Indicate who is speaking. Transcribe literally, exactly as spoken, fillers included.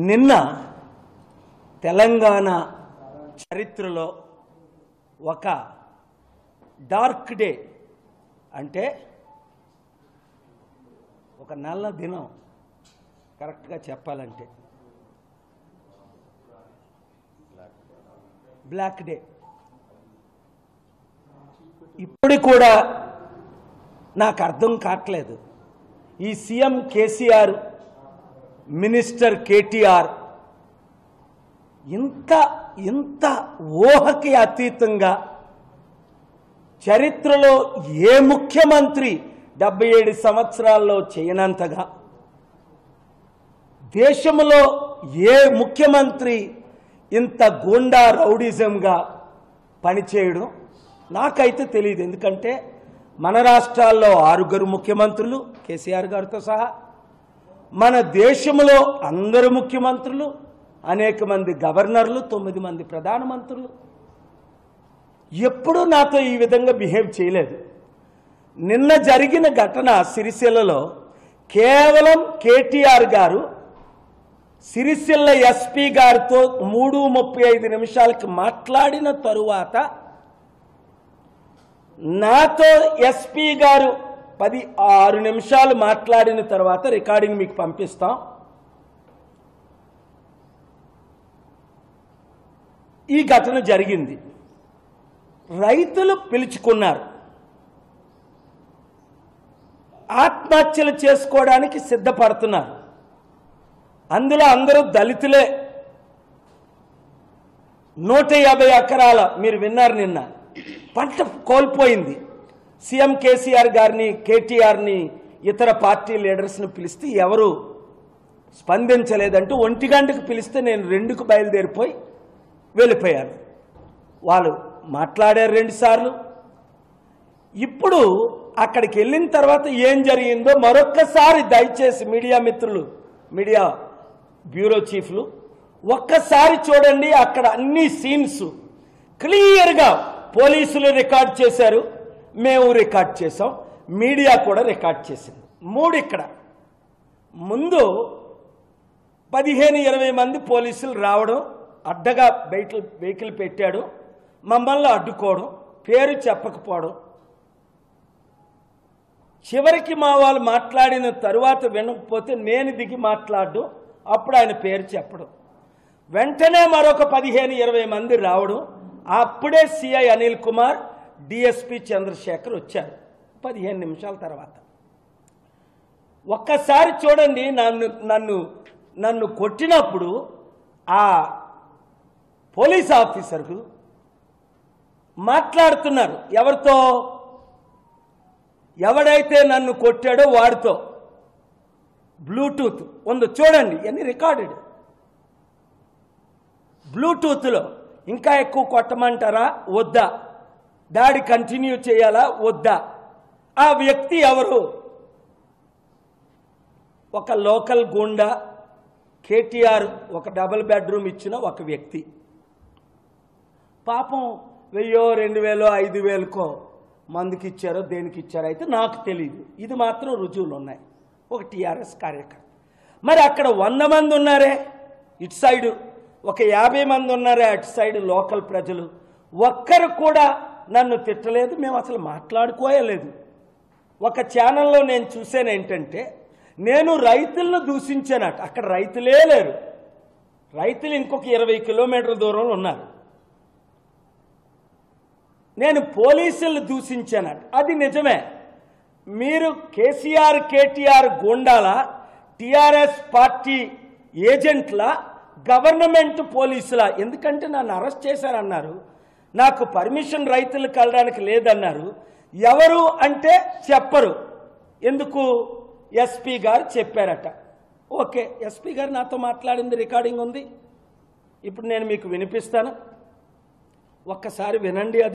Speaker 1: నిన్న తెలంగాణ చరిత్రలో ఒక డార్క్ డే అంటే ఒక నల్ల దినం కరెక్ట్గా చెప్పాలంటే బ్లాక్ డే. ఇప్పుడు కూడా నాకు అర్థం కావట్లేదు, ఈ సీఎం కేసీఆర్ మినిస్టర్ కేటీఆర్ ఇంత ఇంత ఊహకి అతీతంగా చరిత్రలో ఏ ముఖ్యమంత్రి డెబ్బై ఏడు సంవత్సరాల్లో చేయనంతగా, దేశంలో ఏ ముఖ్యమంత్రి ఇంత గూండా రౌడిజంగా పనిచేయడం నాకైతే తెలియదు. ఎందుకంటే మన రాష్ట్రాల్లో ఆరుగురు ముఖ్యమంత్రులు కేసీఆర్ గారితో సహా, మన దేశంలో అందరు ముఖ్యమంత్రులు, అనేక మంది గవర్నర్లు, తొమ్మిది మంది ప్రధానమంత్రులు ఎప్పుడూ నాతో ఈ విధంగా బిహేవ్ చేయలేదు. నిన్న జరిగిన ఘటన సిరిసిల్లలో కేవలం కేటీఆర్ గారు సిరిసిల్ల ఎస్పీ గారితో మూడు ముప్పై ఐదు నిమిషాలకి మాట్లాడిన తరువాత నాతో ఎస్పీ గారు పది ఆరు నిమిషాలు మాట్లాడిన తర్వాత రికార్డింగ్ మీకు పంపిస్తాం. ఈ ఘటన జరిగింది. రైతులు పిలుచుకున్నారు, ఆత్మహత్యలు చేసుకోవడానికి సిద్ధపడుతున్నారు. అందులో అందరూ దళితులే. నూట యాభై ఎకరాల మీరు విన్నారు నిన్న పంట కోల్పోయింది. సీఎం కేసీఆర్ గారిని, కేటీఆర్ని, ఇతర పార్టీ లీడర్స్ని పిలిస్తే ఎవరు స్పందించలేదంటూ ఒంటి గంటకు పిలిస్తే నేను రెండుకు బయలుదేరిపోయి వెళ్ళిపోయాను. వాళ్ళు మాట్లాడారు రెండుసార్లు. ఇప్పుడు అక్కడికి వెళ్ళిన తర్వాత ఏం జరిగిందో మరొక్కసారి దయచేసి మీడియా మిత్రులు, మీడియా బ్యూరో చీఫ్లు ఒక్కసారి చూడండి. అక్కడ అన్ని సీన్స్ క్లియర్గా పోలీసులు రికార్డ్ చేశారు, మేము రికార్డ్ చేసాం, మీడియా కూడా రికార్డ్ చేసింది. మూడు ఇక్కడ ముందు పదిహేను ఇరవై మంది పోలీసులు రావడం, అడ్డగా బయట వెహికల్ పెట్టాడు, మమ్మల్ని అడ్డుకోవడం, పేరు చెప్పకపోవడం, చివరికి మా వాళ్ళు మాట్లాడిన తరువాత వినకపోతే నేను దిగి మాట్లాడడం, అప్పుడు ఆయన పేరు చెప్పడం, వెంటనే మరొక పదిహేను ఇరవై మంది రావడం, అప్పుడే సిఐ అనిల్ కుమార్, డిఎస్పి చంద్రశేఖర్ వచ్చారు పదిహేను నిమిషాల తర్వాత. ఒక్కసారి చూడండి, నన్ను నన్ను నన్ను కొట్టినప్పుడు ఆ పోలీస్ ఆఫీసర్కు మాట్లాడుతున్నారు ఎవరితో, ఎవడైతే నన్ను కొట్టాడో వాడితో. బ్లూటూత్ ఉందో చూడండి, అన్ని రికార్డెడ్. బ్లూటూత్లో ఇంకా ఎక్కువ కొట్టమంటారా వద్దా, దాడి కంటిన్యూ చేయాలా వద్దా, ఆ వ్యక్తి ఎవరు? ఒక లోకల్ గూండా, కేటీఆర్ ఒక డబుల్ బెడ్రూమ్ ఇచ్చిన ఒక వ్యక్తి. పాపం వెయ్యో రెండు వేలో ఐదు వేలకో మందుకి ఇచ్చారో దేనికి ఇచ్చారో అయితే నాకు తెలియదు. ఇది మాత్రం రుజువులు ఉన్నాయి. ఒక టీఆర్ఎస్ కార్యకర్త. మరి అక్కడ వంద మంది ఉన్నారే ఇటు సైడు, ఒక యాభై మంది ఉన్నారే అటు సైడు లోకల్ ప్రజలు, ఒక్కరు కూడా నన్ను తిట్టలేదు, మేము అసలు మాట్లాడుకోలేదు. ఒక ఛానల్లో నేను చూసాను ఏంటంటే, నేను రైతులను దూషించానట. అక్కడ రైతులే లేరు, రైతులు ఇంకొక ఇరవై కిలోమీటర్ల దూరంలో ఉన్నారు. నేను పోలీసులను దూషించానట. అది నిజమే. మీరు కేసీఆర్ కేటీఆర్ గూండాల, టీఆర్ఎస్ పార్టీ ఏజెంట్ల, గవర్నమెంట్ పోలీసుల? ఎందుకంటే నన్ను అరెస్ట్ చేశారన్నారు, నాకు పర్మిషన్ రైతులకు వెళ్ళడానికి లేదన్నారు. ఎవరు అంటే చెప్పరు. ఎందుకు? ఎస్పీ గారు చెప్పారట. ఓకే, ఎస్పీ గారు నాతో మాట్లాడింది రికార్డింగ్ ఉంది, ఇప్పుడు నేను మీకు వినిపిస్తాను, ఒక్కసారి వినండి. అది